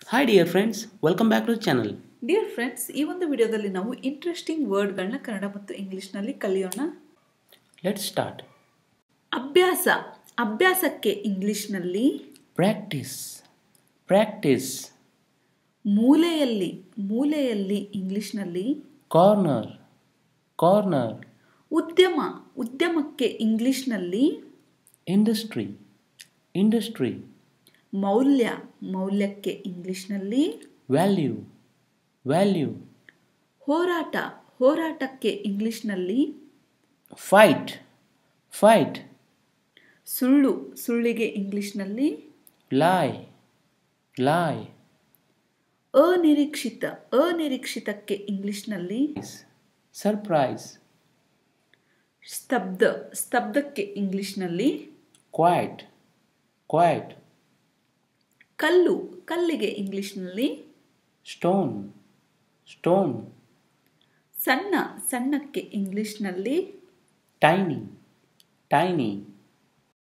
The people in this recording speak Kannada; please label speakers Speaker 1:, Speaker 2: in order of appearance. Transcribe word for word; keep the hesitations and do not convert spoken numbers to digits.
Speaker 1: Hi dear friends, welcome back to the channel.
Speaker 2: Dear friends, ಈ ಒಂದು ವಿಡಿಯೋದಲ್ಲಿ ನಾವು ಇಂಟ್ರೆಸ್ಟಿಂಗ್ ವರ್ಡ್ಗಳನ್ನ ಕನ್ನಡ ಮತ್ತು ಇಂಗ್ಲಿಷ್ನಲ್ಲಿ ಕಲಿಯೋಣ.
Speaker 1: Let's start.
Speaker 2: ಅಭ್ಯಾಸ. ಅಭ್ಯಾಸಕ್ಕೆ ಇಂಗ್ಲಿಷ್ನಲ್ಲಿ
Speaker 1: Practice. Practice.
Speaker 2: ಮೂಲೆಯಲ್ಲಿ. ಮೂಲೆಯಲ್ಲಿ ಇಂಗ್ಲಿಷ್ನಲ್ಲಿ
Speaker 1: Corner. Corner.
Speaker 2: ಉದ್ಯಮ. ಉದ್ಯಮಕ್ಕೆ ಇಂಗ್ಲಿಷ್ನಲ್ಲಿ
Speaker 1: Industry. Industry.
Speaker 2: ಮೌಲ್ಯ. ಮೌಲ್ಯಕ್ಕೆ ಇಂಗ್ಲಿಷ್ನಲ್ಲಿ
Speaker 1: Value. Value.
Speaker 2: ಹೋರಾಟ. ಹೋರಾಟಕ್ಕೆ ಇಂಗ್ಲಿಷ್ನಲ್ಲಿ
Speaker 1: Fight. Fight.
Speaker 2: ಸುಳ್ಳು. ಸುಳ್ಳಿಗೆ ಇಂಗ್ಲಿಷ್ನಲ್ಲಿ
Speaker 1: Lie. Lie.
Speaker 2: ಅನಿರೀಕ್ಷಿತ. ಅನಿರೀಕ್ಷಿತಕ್ಕೆ ಇಂಗ್ಲಿಷ್ನಲ್ಲಿ
Speaker 1: Surprise.
Speaker 2: ಸ್ತಬ್ಧ. ಸ್ತಬ್ಧಕ್ಕೆ ಇಂಗ್ಲಿಷ್ನಲ್ಲಿ
Speaker 1: Quiet. Quiet.
Speaker 2: ಕಲ್ಲು. ಕಲ್ಲಿಗೆ ಇಂಗ್ಲಿಷ್ನಲ್ಲಿ
Speaker 1: Stone. Stone.
Speaker 2: ಸಣ್ಣ. ಸಣ್ಣಕ್ಕೆ ಇಂಗ್ಲಿಷ್ನಲ್ಲಿ
Speaker 1: Tiny. Tiny.